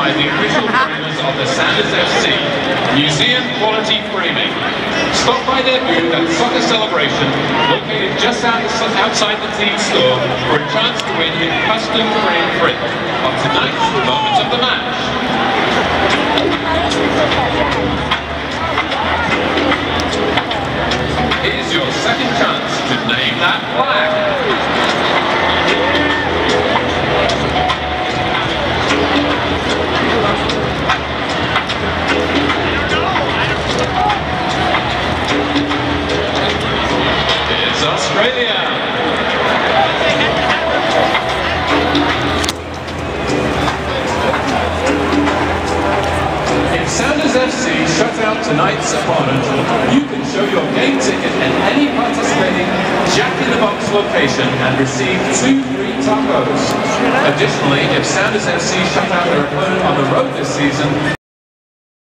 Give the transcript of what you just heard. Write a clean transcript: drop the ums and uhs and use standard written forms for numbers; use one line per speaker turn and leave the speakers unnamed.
by the official framers of the Sounders FC, Museum Quality Framing. Stop by their booth at Soccer Celebration, located just outside the team store, for a chance to win a custom frame print of tonight's moments of the match. Here's your second chance to name that flag. It's Australia. If Sounders FC shut out tonight's opponent, you can show your game ticket at any participating Jack-in-the-Box location and receive 2 free tacos. Additionally, if Sounders FC shut out their opponent on the road this season,